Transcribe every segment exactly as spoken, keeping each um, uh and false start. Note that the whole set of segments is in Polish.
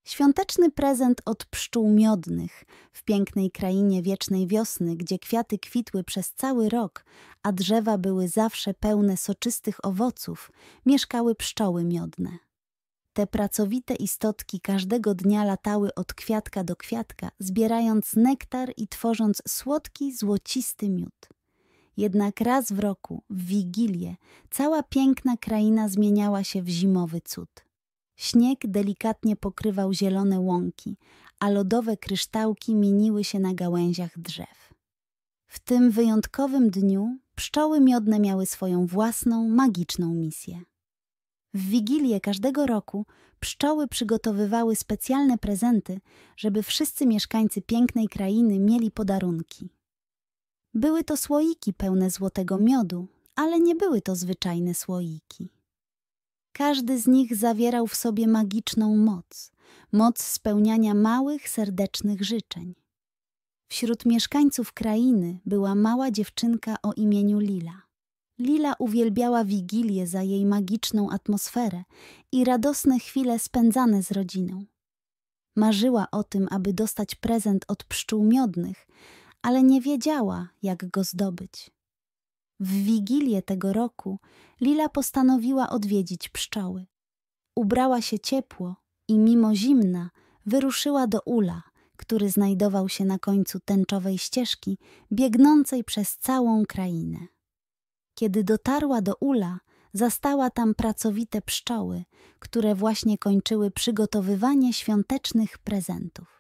Świąteczny prezent od pszczół miodnych. W pięknej krainie wiecznej wiosny, gdzie kwiaty kwitły przez cały rok, a drzewa były zawsze pełne soczystych owoców, mieszkały pszczoły miodne. Te pracowite istotki każdego dnia latały od kwiatka do kwiatka, zbierając nektar i tworząc słodki, złocisty miód. Jednak raz w roku, w Wigilię, cała piękna kraina zmieniała się w zimowy cud. Śnieg delikatnie pokrywał zielone łąki, a lodowe kryształki mieniły się na gałęziach drzew. W tym wyjątkowym dniu pszczoły miodne miały swoją własną, magiczną misję. W Wigilię każdego roku pszczoły przygotowywały specjalne prezenty, żeby wszyscy mieszkańcy pięknej krainy mieli podarunki. Były to słoiki pełne złotego miodu, ale nie były to zwyczajne słoiki. Każdy z nich zawierał w sobie magiczną moc, moc spełniania małych, serdecznych życzeń. Wśród mieszkańców krainy była mała dziewczynka o imieniu Lila. Lila uwielbiała Wigilię za jej magiczną atmosferę i radosne chwile spędzane z rodziną. Marzyła o tym, aby dostać prezent od pszczół miodnych, ale nie wiedziała, jak go zdobyć. W Wigilię tego roku Lila postanowiła odwiedzić pszczoły. Ubrała się ciepło i mimo zimna wyruszyła do ula, który znajdował się na końcu tęczowej ścieżki biegnącej przez całą krainę. Kiedy dotarła do ula, zastała tam pracowite pszczoły, które właśnie kończyły przygotowywanie świątecznych prezentów.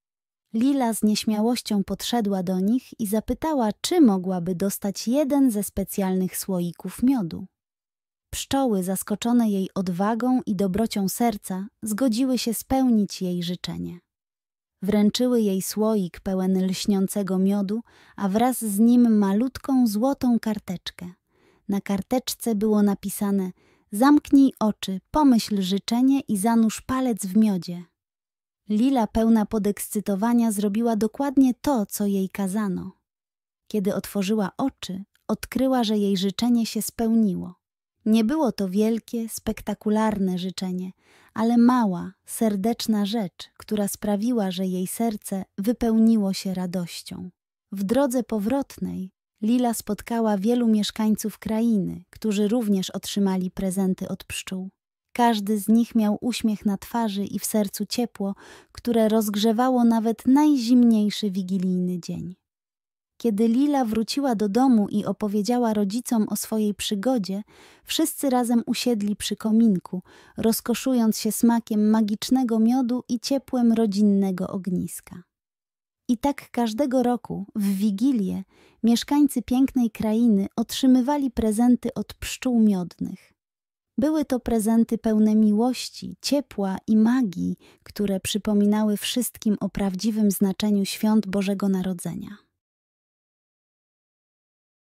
Lila z nieśmiałością podszedła do nich i zapytała, czy mogłaby dostać jeden ze specjalnych słoików miodu. Pszczoły, zaskoczone jej odwagą i dobrocią serca, zgodziły się spełnić jej życzenie. Wręczyły jej słoik pełen lśniącego miodu, a wraz z nim malutką złotą karteczkę. Na karteczce było napisane: zamknij oczy, pomyśl życzenie i zanurz palec w miodzie. Lila, pełna podekscytowania, zrobiła dokładnie to, co jej kazano. Kiedy otworzyła oczy, odkryła, że jej życzenie się spełniło. Nie było to wielkie, spektakularne życzenie, ale mała, serdeczna rzecz, która sprawiła, że jej serce wypełniło się radością. W drodze powrotnej Lila spotkała wielu mieszkańców krainy, którzy również otrzymali prezenty od pszczół. Każdy z nich miał uśmiech na twarzy i w sercu ciepło, które rozgrzewało nawet najzimniejszy wigilijny dzień. Kiedy Lila wróciła do domu i opowiedziała rodzicom o swojej przygodzie, wszyscy razem usiedli przy kominku, rozkoszując się smakiem magicznego miodu i ciepłem rodzinnego ogniska. I tak każdego roku, w Wigilię, mieszkańcy pięknej krainy otrzymywali prezenty od pszczół miodnych. Były to prezenty pełne miłości, ciepła i magii, które przypominały wszystkim o prawdziwym znaczeniu świąt Bożego Narodzenia.